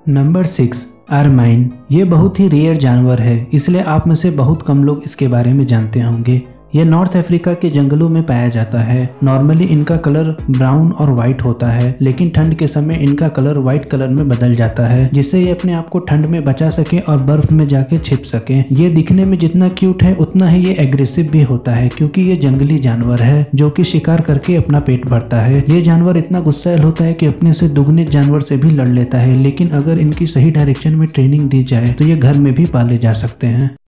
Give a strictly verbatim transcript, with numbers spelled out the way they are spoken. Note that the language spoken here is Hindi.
Number six, अरमाइन। ये बहुत ही रेयर जानवर है, इसलिए आप में से बहुत कम लोग इसके बारे में जानते होंगे। ये नॉर्थ अफ्रीका के जंगलों में पाया जाता है। नॉर्मली इनका कलर ब्राउन और व्हाइट होता है, लेकिन ठंड के समय इनका कलर व्हाइट कलर में बदल जाता है, जिससे ये अपने आप को ठंड में बचा सके और बर्फ में जाके छिप सके। ये दिखने में जितना क्यूट है उतना ही ये एग्रेसिव भी होता है, क्योंकि ये जंगली जानवर है जो कि शिकार करके अपना पेट भरता है। ये जानवर इतना गुस्सैल होता है कि अपने से दुगने जानवर से भी लड़ लेता है, लेकिन अगर इनकी सही डायरेक्शन में ट्रेनिंग दी जाए तो ये घर में भी पाले जा सकते हैं।